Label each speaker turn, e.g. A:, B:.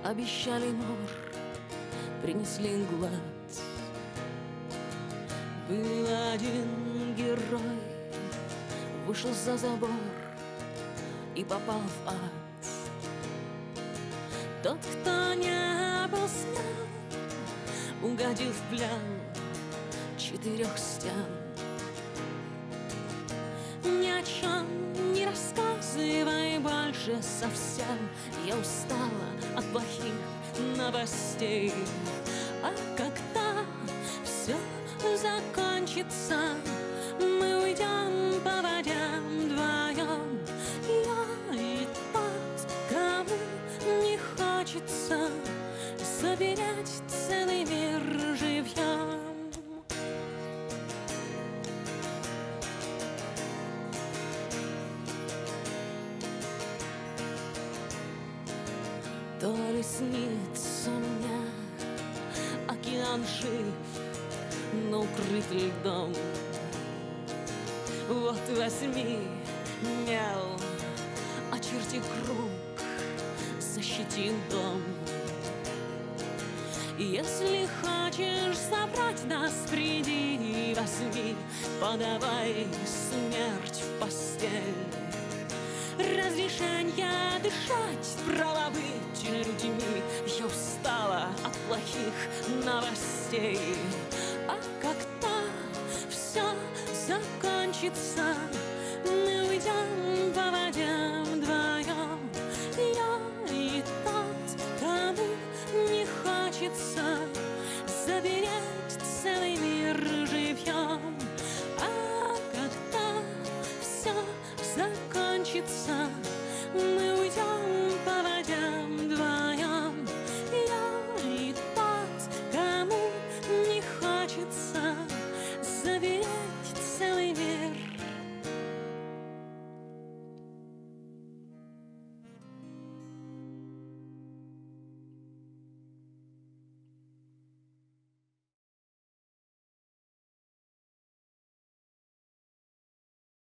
A: Обещали мор, принесли глад. Был один герой, вышел за забор и попал в ад. Тот, кто не был смел, угодил в плен 4 стен. Ни о чем не рассказывай больше совсем. Я устала от плохих новостей. А когда все закончится, мы уйдем по воде вдвоем. Я и тот, кому не хочется запереть целый мир живьем. То ли снится мне океан жив, но укрыт льдом. Вот возьми мел, очерти круг, защити дом. Если хочешь забрать нас, приди и возьми, подавай смерть в постель. Разрешение дышать, право быть людьми. Я устала от плохих новостей.